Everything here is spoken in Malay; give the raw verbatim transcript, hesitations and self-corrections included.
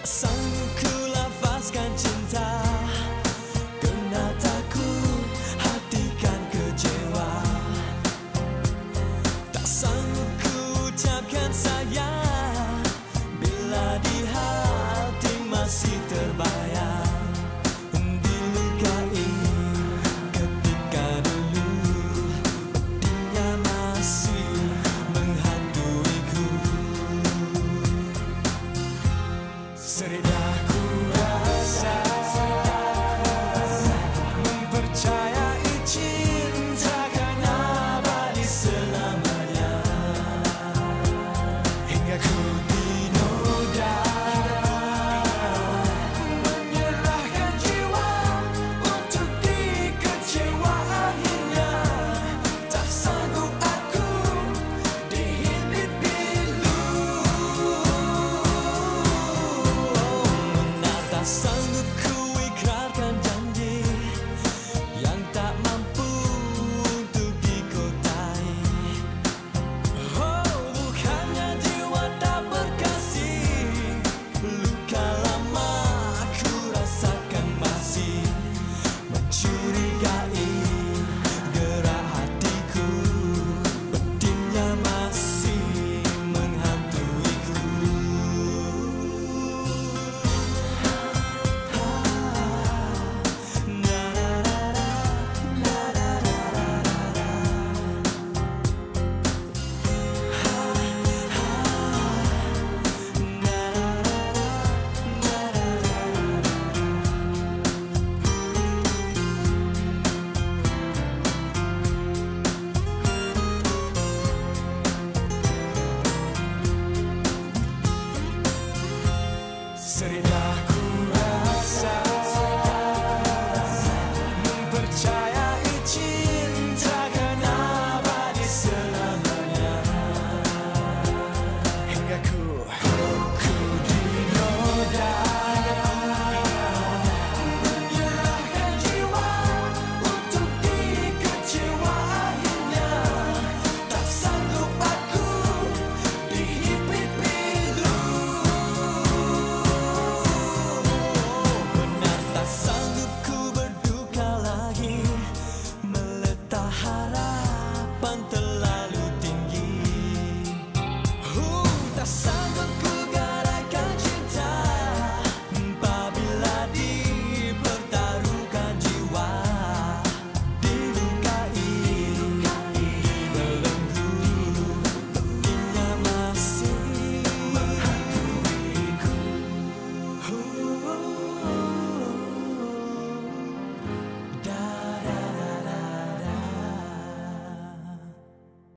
Tak sanggup ku lafazkan cinta, kerana takut hati kan kecewa. Tak sanggup ku ucapkan sayang, bila di hati masih terbayang dilukai ketika dulu pedihnya masih menghantuiku. Seridah ku rasa mempercayai cinta kan abadi selamanya, hingga ku dinoda menyerahkan jiwa untuk dikecewa. Akhirnya tak sanggup aku dihimpit pilu. Tak sanggup ku ikrarkan janji yang tak mampu untuk dikotai. Oh, bukannya jiwa tak berkasih, luka lama aku rasakan masih mencurigai gerak hatiku, pedihnya masih menghantuiku. Seridah